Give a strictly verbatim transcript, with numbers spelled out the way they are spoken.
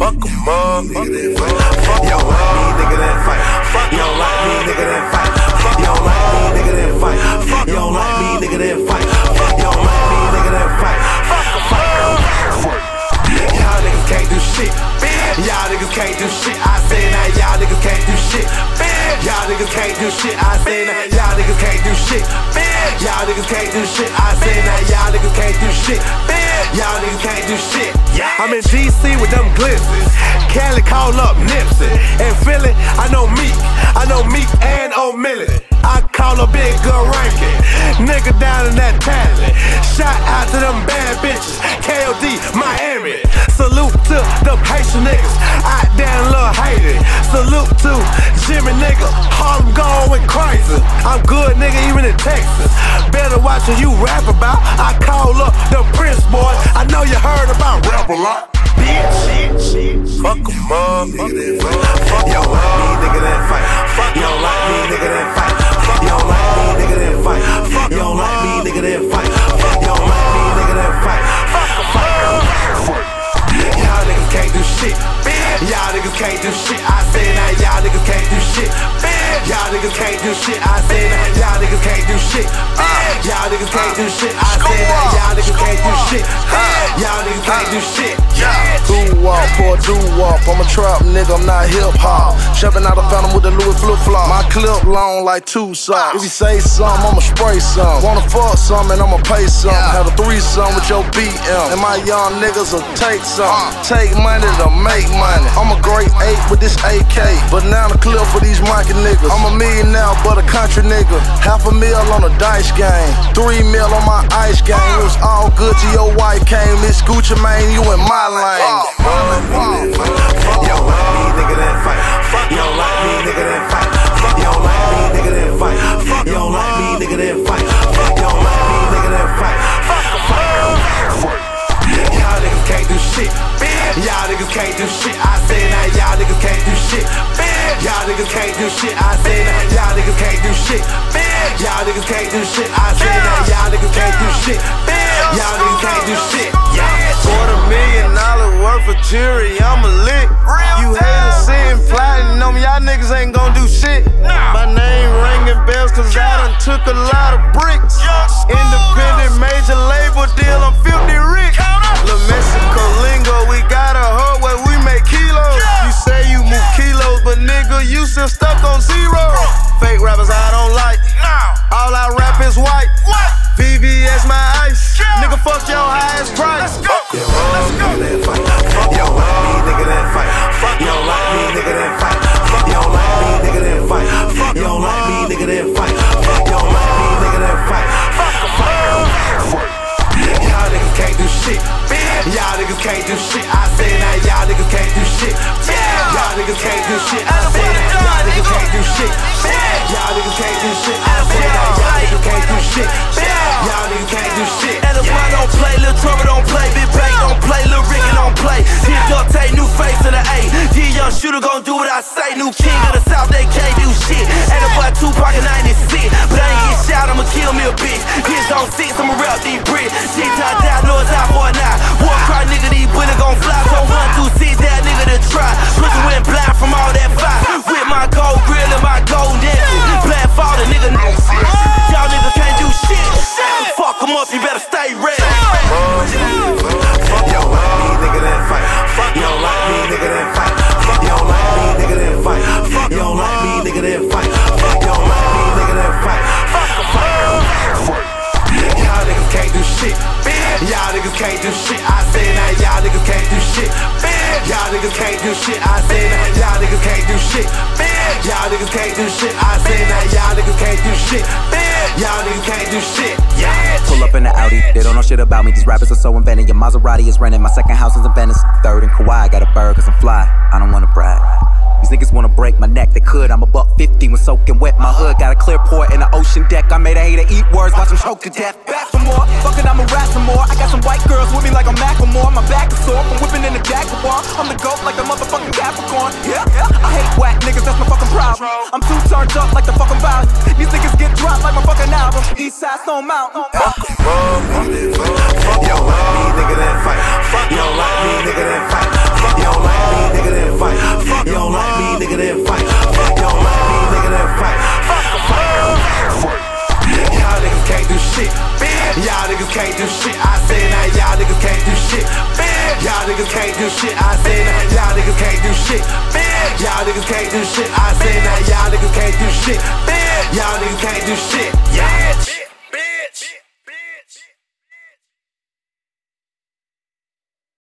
Fuck 'em up, nigga, then fight. You don't like me, nigga, then fight. You don't like me, nigga, then fight. You don't like me, nigga, then fight. You don't like me, nigga, then fight. You don't like me, nigga, then fight. Y'all niggas can't do shit. Y'all niggas can't do shit. I say now y'all niggas can't do shit. Y'all niggas can't do shit. I say now y'all niggas can't do shit. Y'all niggas can't do shit. I say now y'all niggas can't do shit. Y'all niggas can't do shit. I'm in G C with them glimpses. Cali call up Nipsey. And Philly, I know Meek. I know Meek and O'Milly. I call a big girl ranking. Nigga down in that talent. Shout out to them bad bitches. K O D, Miami. Salute to them Haitian niggas. Out there in Lil Haiti. Salute to Jimmy nigga. Harlem going crazy. I'm good nigga even in Texas. Better watch what you rap about. I call up the Prince boy. I know you heard about rap a lot. Bitch, fuck 'em up, nigga, then fight. You don't like me, nigga, then fight. You don't like me, nigga, then fight. You don't like me, nigga, then fight. You don't like me, nigga, then fight. You don't like me, nigga, then fight. Y'all niggas can't do shit. Y'all niggas can't do shit. I say now y'all niggas can't do shit. Y'all niggas can't do shit. I say now y'all niggas can't do shit. Y'all niggas can't do shit. I say now y'all niggas can't do shit. Y'all niggas can't do shit. Do walk for a do walk. I'm a trap nigga, I'm not hip hop. Shoving out a phantom with a Louis flip flop. My clip long like two socks. If you say something, I'ma spray some. Wanna fuck some and I'ma pay some. Have a threesome with your B M. And my young niggas will take some. Take money to make money. I'm a great eight with this A K. But now the clip for these Mikey niggas. I'm a millionaire but a country nigga. Half a mil on a dice game. Three mil on my ice game. It was all good till your wife came. Miss Gucci Mane, you in my lane. You don't like me, nigga, then fight. You don't like me, nigga, then fight. You don't like me, nigga, then fight. You don't like me, nigga, then fight. You don't like me, nigga, then fight. Y'all niggas can't do shit. Y'all niggas can't do shit. I say now y'all niggas can't do shit. Y'all niggas can't do shit. I say now y'all niggas can't do shit. Y'all niggas can't do shit. I say now y'all niggas can't do shit. Y'all niggas can't do shit. Quarter million dollars worth of jury, I'm a lick. You haters sitting plotting on me, y'all niggas ain't gon' do shit. My name ringing bells cause I done took a lot of bricks. Independent major label deal, I'm filthy rich. La Mexico lingo, we got a hub where we make kilos. You say you move kilos, but nigga, you still stuck on zero. Fake rappers I don't like, all I rap is white. V V S my ice, nigga fuck your highest price. You don't like me, nigga, then fight. You don't like me, nigga, then fight. You don't like me, nigga, then fight. You don't like me, nigga, then fight. You don't like me, nigga, then fight. You don't like me, nigga, then fight. Y'all niggas can't do shit. Y'all niggas can't do shit. I say now y'all niggas can't do shit. Y'all niggas can't do shit. I say now y'all niggas can't do shit. Y'all niggas can't do shit. I say now y'all niggas can't do shit. Y'all niggas can't do shit. And the one don't play, Lil Toro don't play, Big Bang don't play, Lil Ricky don't play. Did Dante, new face in the A. D Young Shooter gon' do what I say. New king of the South, they can't do shit. And the boy Tupac in ninety-six, but I ain't get shot, I'ma kill me a bitch. Kids on six, I'ma rap these bricks. Shit top down, know it's out for a night. War cry, nigga, these bullets gon' fly. So one, two, six, that nigga to try. Pussy went blind from all that fire. With my gold grill and my gold necklace. Black fall, the nigga no fear. Y'all niggas can't do shit. Fuck em up, you better stay ready. You don't like me, nigga, then fight. You don't like me, nigga, then fight. You don't like me, nigga, then fight. You don't like me, nigga, then fight. You don't like me, nigga, then fight. Y'all niggas can't do shit. Y'all niggas can't do shit. I say now y'all niggas can't do shit. Y'all niggas can't do shit. I say now y'all niggas can't do shit. Y'all niggas can't do shit. I say now y'all niggas can't do shit. Y'all niggas can't do shit. Pull up in the Audi, they don't know shit about me. These rappers are so invented. Your Maserati is rented. My second house is in Venice. Third in Kauai, got a bird cause I'm fly. I don't wanna brag. These niggas wanna break my neck, they could. I'm a buck fifty when soaking wet. My hood got a clear port in the ocean deck. I made a hater eat words, watch them choke to death. Back for more, fucking I'ma rap some more. I got some white girls with me like I'm Macklemore. My back is sore from whipping in the Jaguar. I'm the goat like the motherfucking Capricorn. Yeah, yeah. I hate whack niggas, that's my fucking problem. I'm too turned up like the fucking volume. These niggas get dropped like my fucking album. Eastside Stone Mountain. Fuck 'em up, nigga, then fight. You don't like me, nigga, then fight. You don't like me, nigga, then fight. You don't like me, niggas can't do shit. I say now, y'all niggas can't do shit. Y'all niggas can't do shit. I say now, y'all niggas can't do shit. Y'all niggas can't do shit.